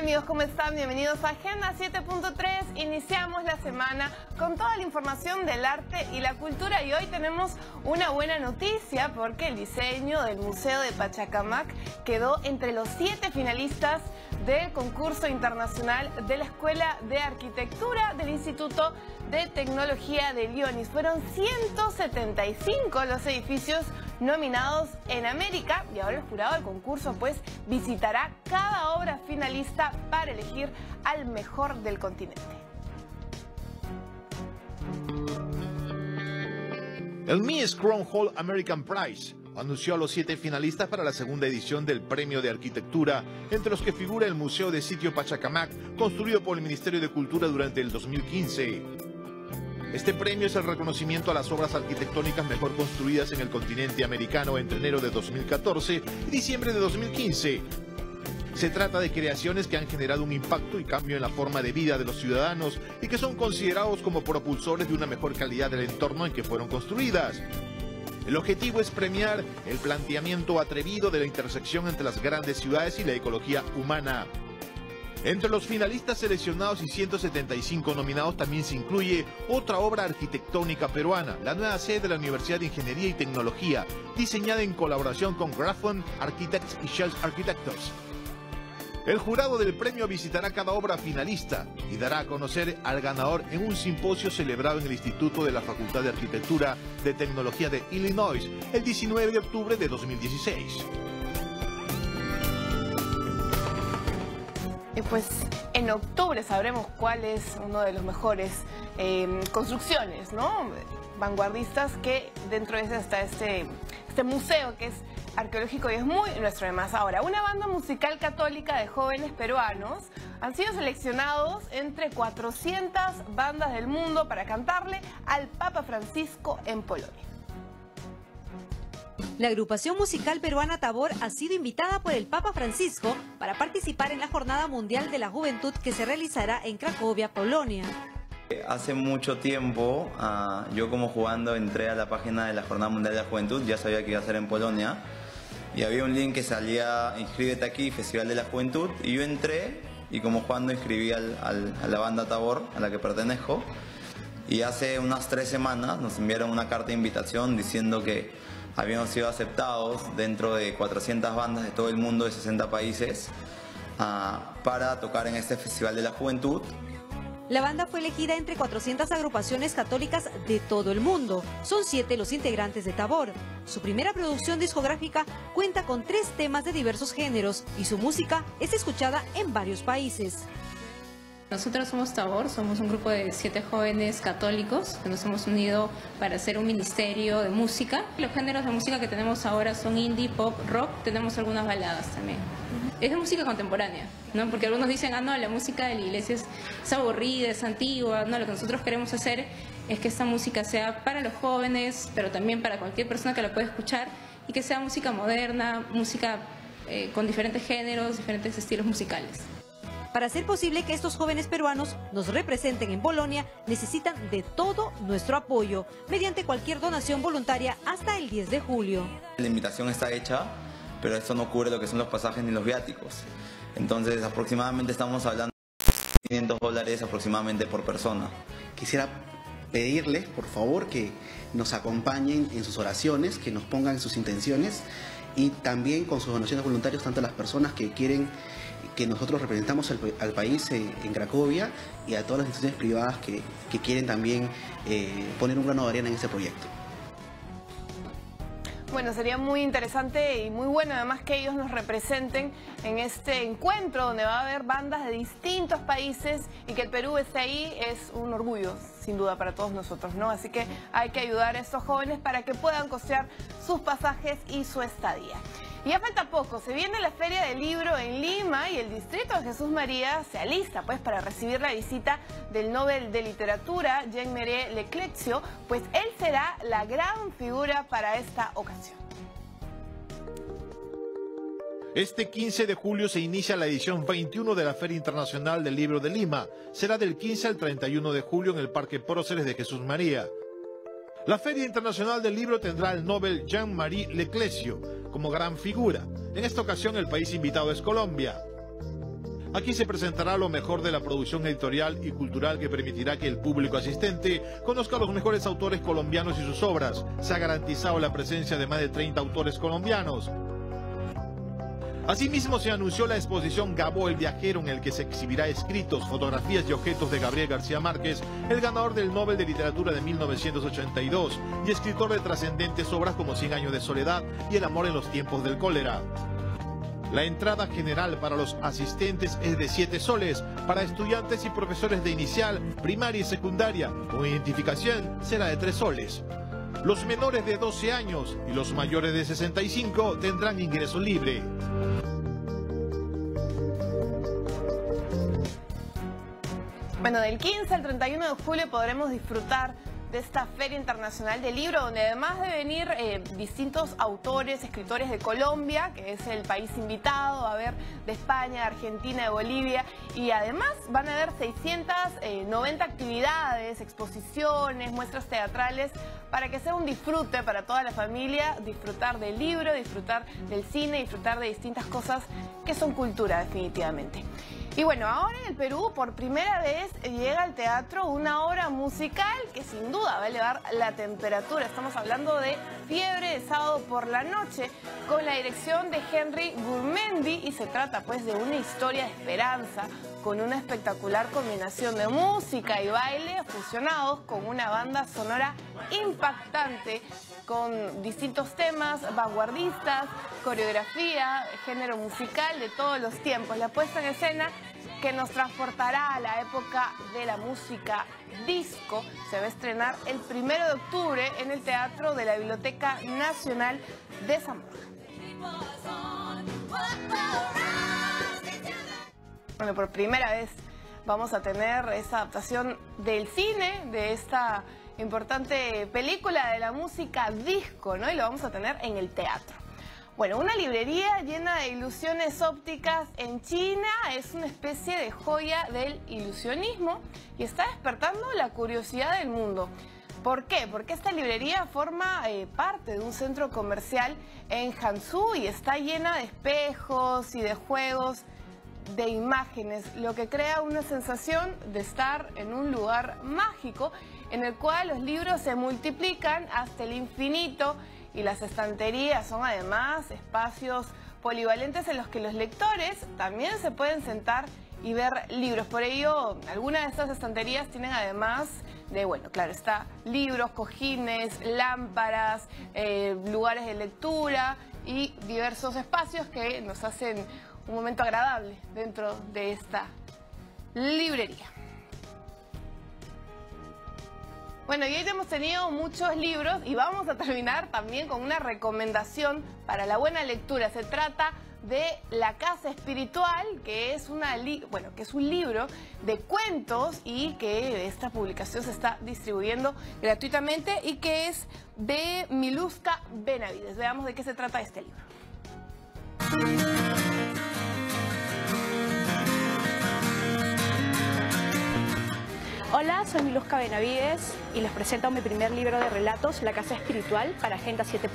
amigos? ¿Cómo están? Bienvenidos a Agenda 7.3. Iniciamos la semana con toda la información del arte y la cultura y hoy tenemos una buena noticia porque el diseño del Museo de Pachacamac quedó entre los 7 finalistas del concurso internacional de la Escuela de Arquitectura del Instituto de Tecnología de Lyonis. Fueron 175 los edificios nominados en América y ahora el jurado del concurso pues visitará cada obra finalista para elegir al mejor del continente. El Mies Crown Hall American Prize anunció a los 7 finalistas para la segunda edición del Premio de Arquitectura, entre los que figura el Museo de Sitio Pachacamac, construido por el Ministerio de Cultura durante el 2015. Este premio es el reconocimiento a las obras arquitectónicas mejor construidas en el continente americano entre enero de 2014 y diciembre de 2015. Se trata de creaciones que han generado un impacto y cambio en la forma de vida de los ciudadanos y que son considerados como propulsores de una mejor calidad del entorno en que fueron construidas. El objetivo es premiar el planteamiento atrevido de la intersección entre las grandes ciudades y la ecología humana. Entre los finalistas seleccionados y 175 nominados también se incluye otra obra arquitectónica peruana, la nueva sede de la Universidad de Ingeniería y Tecnología, diseñada en colaboración con Grafton Architects y Shell Architects. El jurado del premio visitará cada obra finalista y dará a conocer al ganador en un simposio celebrado en el Instituto de la Facultad de Arquitectura de Tecnología de Illinois el 19 de octubre de 2016. Y pues en octubre sabremos cuál es uno de los mejores construcciones, ¿no? Vanguardistas, que dentro de ese está este museo que es arqueológico y es muy nuestro además. Ahora, una banda musical católica de jóvenes peruanos han sido seleccionados entre 400 bandas del mundo para cantarle al Papa Francisco en Polonia. La agrupación musical peruana Tabor ha sido invitada por el Papa Francisco para participar en la Jornada Mundial de la Juventud que se realizará en Cracovia, Polonia. Hace mucho tiempo, yo como jugando entré a la página de la Jornada Mundial de la Juventud, ya sabía que iba a ser en Polonia, y había un link que salía, inscríbete aquí, Festival de la Juventud, y yo entré y como jugando inscribí a la banda Tabor, a la que pertenezco, y hace unas 3 semanas nos enviaron una carta de invitación diciendo que habíamos sido aceptados dentro de 400 bandas de todo el mundo, de 60 países, para tocar en este Festival de la Juventud. La banda fue elegida entre 400 agrupaciones católicas de todo el mundo. Son 7 los integrantes de Tabor. Su primera producción discográfica cuenta con 3 temas de diversos géneros y su música es escuchada en varios países. Nosotros somos Tabor, somos un grupo de 7 jóvenes católicos que nos hemos unido para hacer un ministerio de música. Los géneros de música que tenemos ahora son indie, pop, rock, tenemos algunas baladas también. Es de música contemporánea, ¿no? Porque algunos dicen, no, la música de la iglesia es aburrida, es antigua. No, lo que nosotros queremos hacer es que esta música sea para los jóvenes, pero también para cualquier persona que la pueda escuchar y que sea música moderna, música con diferentes géneros, diferentes estilos musicales. Para hacer posible que estos jóvenes peruanos nos representen en Polonia, necesitan de todo nuestro apoyo, mediante cualquier donación voluntaria hasta el 10 de julio. La invitación está hecha, pero esto no cubre lo que son los pasajes ni los viáticos. Entonces, aproximadamente estamos hablando de $500 aproximadamente por persona. Quisiera pedirles, por favor, que nos acompañen en sus oraciones, que nos pongan en sus intenciones y también con sus donaciones voluntarias, tanto a las personas que quieren que nosotros representamos al país en Cracovia y a todas las instituciones privadas que quieren también poner un grano de arena en este proyecto. Bueno, sería muy interesante y muy bueno además que ellos nos representen en este encuentro donde va a haber bandas de distintos países y que el Perú esté ahí es un orgullo, sin duda, para todos nosotros, ¿no? Así que hay que ayudar a estos jóvenes para que puedan costear sus pasajes y su estadía. Y ya falta poco, se viene la Feria del Libro en Lima y el distrito de Jesús María se alista pues para recibir la visita del Nobel de Literatura, Jean-Marie Leclerc, pues él será la gran figura para esta ocasión. Este 15 de julio se inicia la edición 21 de la Feria Internacional del Libro de Lima. Será del 15 al 31 de julio en el Parque Próceres de Jesús María. La Feria Internacional del Libro tendrá al Nobel Jean-Marie Leclerc como gran figura. En esta ocasión el país invitado es Colombia. Aquí se presentará lo mejor de la producción editorial y cultural que permitirá que el público asistente conozca a los mejores autores colombianos y sus obras. Se ha garantizado la presencia de más de 30 autores colombianos. Asimismo, se anunció la exposición Gabo el Viajero, en el que se exhibirá escritos, fotografías y objetos de Gabriel García Márquez, el ganador del Nobel de Literatura de 1982 y escritor de trascendentes obras como 100 años de soledad y El amor en los tiempos del cólera. La entrada general para los asistentes es de 7 soles, para estudiantes y profesores de inicial, primaria y secundaria, con identificación será de 3 soles. Los menores de 12 años y los mayores de 65 tendrán ingreso libre. Bueno, del 15 al 31 de julio podremos disfrutar de esta Feria Internacional del Libro, donde además de venir distintos autores, escritores de Colombia, que es el país invitado, a ver de España, de Argentina, de Bolivia, y además van a haber 690 actividades, exposiciones, muestras teatrales, para que sea un disfrute para toda la familia, disfrutar del libro, disfrutar del cine, disfrutar de distintas cosas que son cultura, definitivamente. Y bueno, ahora en el Perú por primera vez llega al teatro una obra musical que sin duda va a elevar la temperatura. Estamos hablando de Fiebre de sábado por la noche, con la dirección de Henry Gurmendi, y se trata pues de una historia de esperanza con una espectacular combinación de música y baile fusionados con una banda sonora impactante con distintos temas vanguardistas, coreografía, género musical de todos los tiempos. La puesta en escena que nos transportará a la época de la música disco se va a estrenar el 1 de octubre en el Teatro de la Biblioteca Nacional de San Borja. Bueno, por primera vez vamos a tener esa adaptación del cine de esta importante película de la música disco, ¿no? Y lo vamos a tener en el teatro. Bueno, una librería llena de ilusiones ópticas en China es una especie de joya del ilusionismo y está despertando la curiosidad del mundo. ¿Por qué? Porque esta librería forma parte de un centro comercial en Hangzhou y está llena de espejos y de juegos de imágenes, lo que crea una sensación de estar en un lugar mágico en el cual los libros se multiplican hasta el infinito y las estanterías son además espacios polivalentes en los que los lectores también se pueden sentar y ver libros. Por ello, algunas de estas estanterías tienen además de, bueno, claro, está libros, cojines, lámparas, lugares de lectura y diversos espacios que nos hacen un momento agradable dentro de esta librería. Bueno, y hoy hemos tenido muchos libros y vamos a terminar también con una recomendación para la buena lectura. Se trata de La Casa Espiritual, que es un libro de cuentos y que esta publicación se está distribuyendo gratuitamente y que es de Miluska Benavides. Veamos de qué se trata este libro. Hola, soy Miluska Benavides y les presento mi primer libro de relatos, La Casa Espiritual, para Agenda 7.3.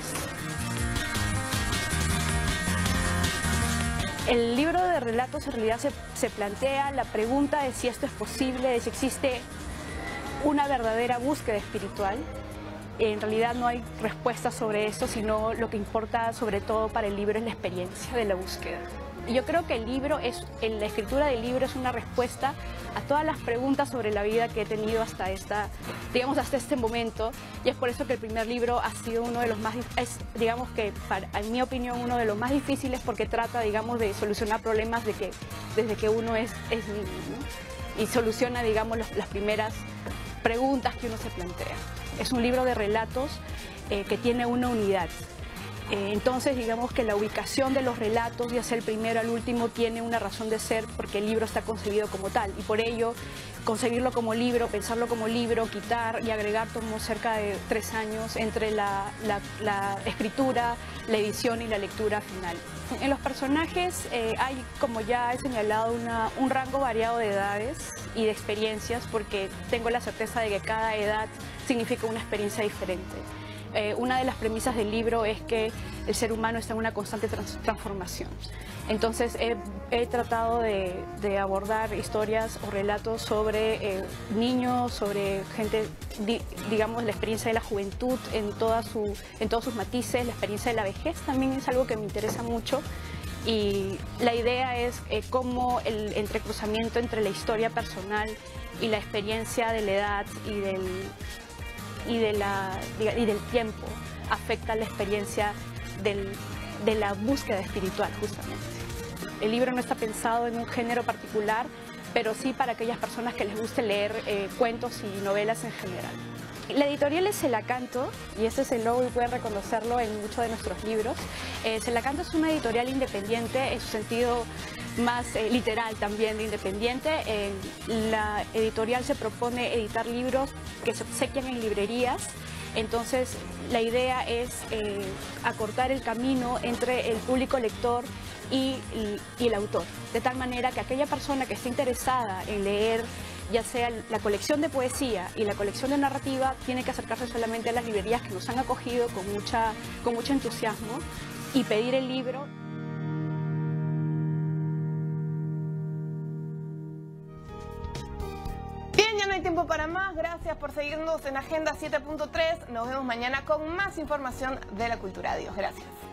El libro de relatos en realidad se plantea la pregunta de si esto es posible, de si existe una verdadera búsqueda espiritual. En realidad no hay respuesta sobre esto, sino lo que importa sobre todo para el libro es la experiencia de la búsqueda. Y yo creo que la escritura del libro es una respuesta a todas las preguntas sobre la vida que he tenido hasta este momento, y es por eso que el primer libro ha sido uno de los más, en mi opinión, uno de los más difíciles, porque trata, digamos, de solucionar problemas desde que uno es niño, ¿no? Y soluciona, digamos, las primeras preguntas que uno se plantea. Es un libro de relatos que tiene una unidad. Entonces, digamos que la ubicación de los relatos, ya sea el primero al último, tiene una razón de ser porque el libro está concebido como tal. Y por ello, concebirlo como libro, pensarlo como libro, quitar y agregar tomó cerca de 3 años entre la escritura, la edición y la lectura final. En los personajes hay, como ya he señalado, un rango variado de edades y de experiencias, porque tengo la certeza de que cada edad significa una experiencia diferente. Una de las premisas del libro es que el ser humano está en una constante transformación. Entonces he he tratado de abordar historias o relatos sobre niños, sobre gente, digamos, la experiencia de la juventud en todos sus matices, la experiencia de la vejez también es algo que me interesa mucho. Y la idea es cómo el entrecruzamiento entre la historia personal y la experiencia de la edad y del tiempo afecta la experiencia de la búsqueda espiritual, justamente. El libro no está pensado en un género particular, pero sí para aquellas personas que les guste leer cuentos y novelas en general. La editorial es Celacanto, y este es el logo y pueden reconocerlo en muchos de nuestros libros. Celacanto es una editorial independiente en su sentido más literal también de independiente. La editorial se propone editar libros que se obsequian en librerías. Entonces la idea es acortar el camino entre el público lector y el autor, de tal manera que aquella persona que esté interesada en leer ya sea la colección de poesía y la colección de narrativa, tiene que acercarse solamente a las librerías que nos han acogido con mucho entusiasmo y pedir el libro. Bien, ya no hay tiempo para más. Gracias por seguirnos en Agenda 7.3. Nos vemos mañana con más información de la cultura. Adiós. Gracias.